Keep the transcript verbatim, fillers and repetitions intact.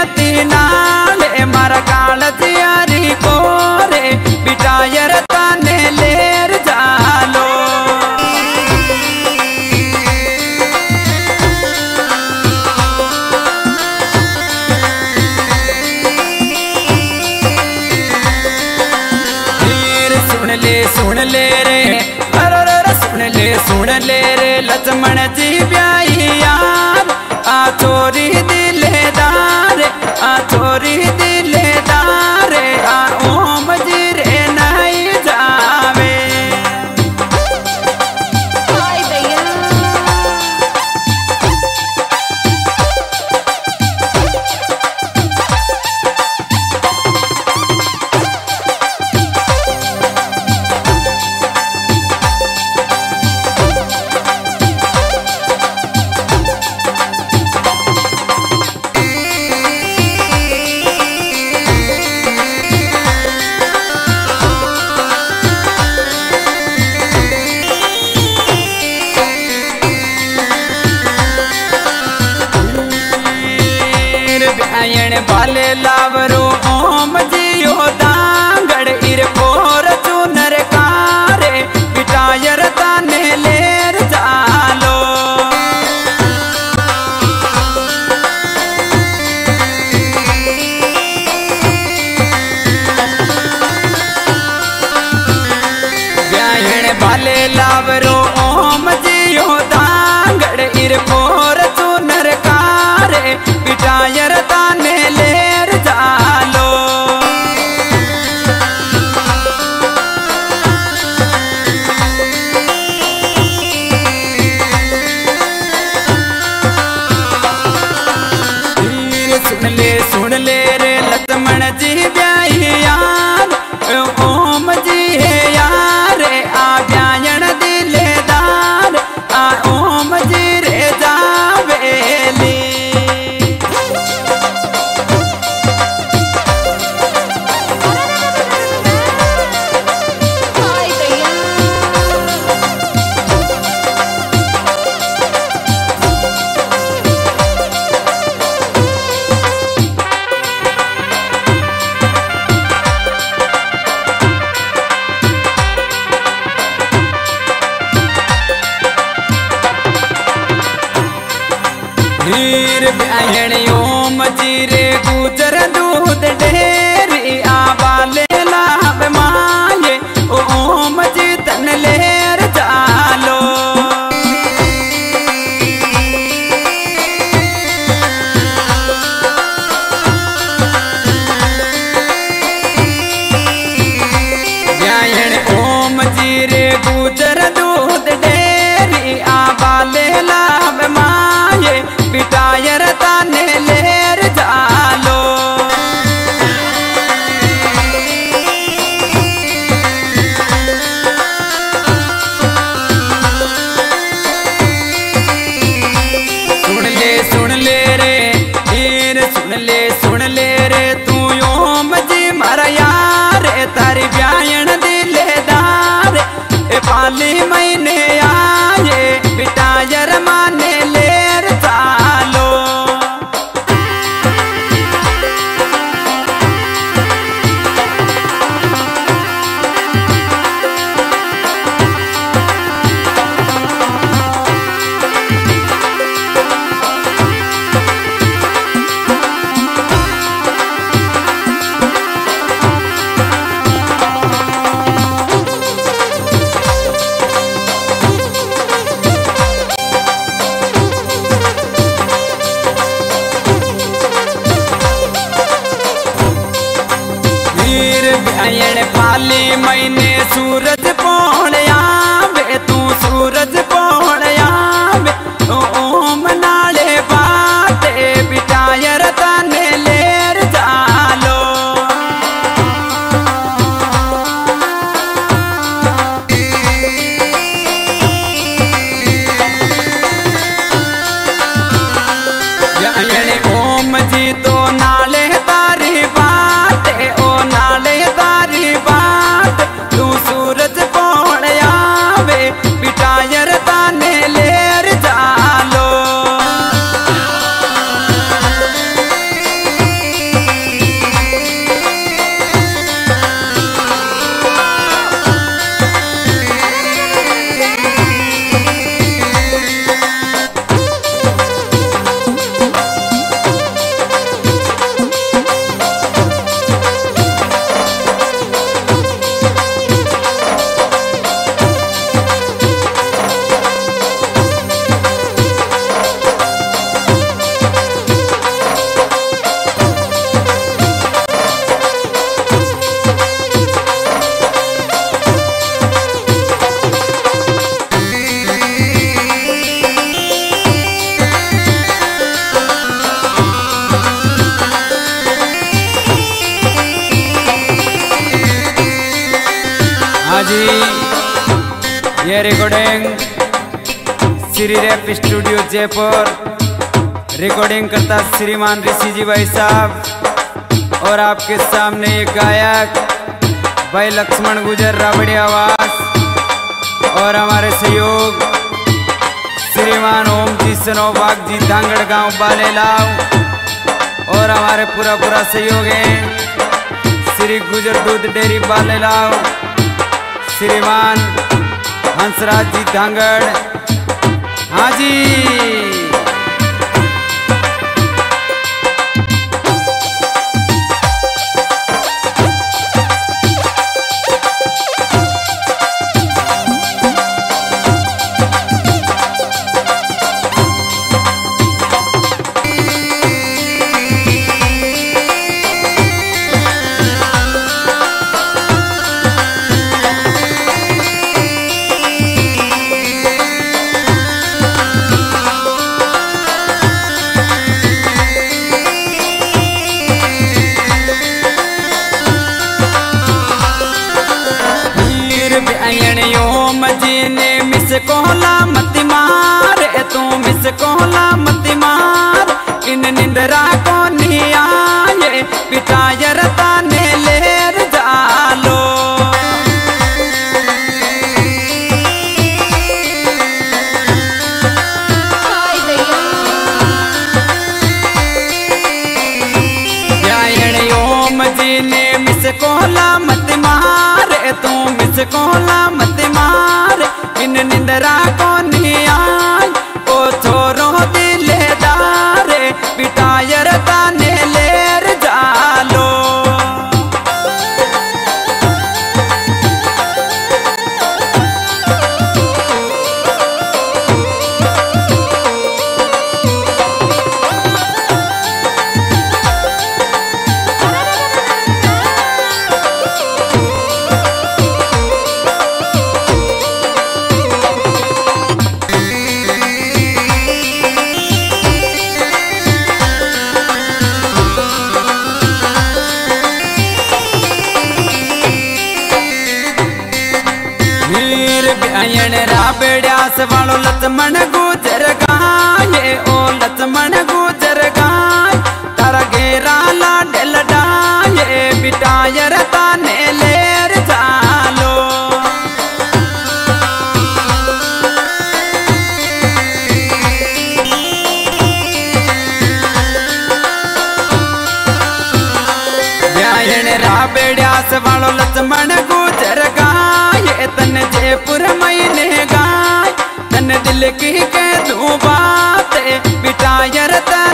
आती नाले मारा काल तियारी कोरे बिटायर ताने लेर जालो। सुन ले सुन ले रे अरे सुन ले सुन ले रे लक्ष्मण जी ब्याही यार आ चोरी दिलेदार आ चोरी दिलेदार आ ओम जी रे नहीं जावे। बाले लावरो ओम जियो दांगड़ इर पोर चुनर कारे बिटायर ताने लेर जालो। ब्याहण बाले लावरो ओम जियो दांगड़ इर पोर चुनर कारे बिटायर ताने लेर जालो। सुन ले सुन ले रे लक्ष्मण जी ब्याही यार ओम जी है यार आ ब्याहण दिलेदार आ ओम जी रे जावेली। हीर ब्याहण ओम जी रे गुजर दूध डेरी आ बाले लाभ माये ओ ओम जी तन लेर जालो। ब्याहण ओम जी रे गुजर दूध डेरी आ बाले लाभ माये बिटायर ताने लेर जालो। सुन ले सुन ले रे हीर सुन ले सुन ले रे तू ओम जी मारा यार तारी ब्याहण दिलेदार ए पाली महीने आए बिटायर माने लेर जालो। जी, ये recording Shri rap studio Jaipur, recording करता श्रीमान ऋषि जी भाई साहब। और आपके सामने ये गायक भाई लक्ष्मण गुजर राबड़ी आवास, और हमारे सहयोग श्रीमान ओम जी सनोबाग जी धांगड़ गांव बालेलाव, और हमारे पूरा पूरा सहयोग है श्री गुजर दूध डेयरी बालेलाव, श्रीमान हंसराज जी धांगड़। हाँ जी, मिस कोहला मत मार, तू मिस कोहला मत मार, इन निंदरा को नहीं आए पिटायर ताने लेर जालो। ओम जी ने मिस कोहला मत मार, तू मिस कोहला मत मार, इन निंदरा को नहीं आय ओ छोरो दिलेदार पिटायर ताने लेर जालो। राबड़्यास वालो लक्ष्मण गुजर गाये, ओ लक्ष्मण गुजर गाय, तारा घेरा लाडल डाये बिटायर ताने लेर जालो। राबड़्यास वालो लक्ष्मण गुजर गाये, तन जयपुर महीने गाय, तन दिल की के दू बात पिटायर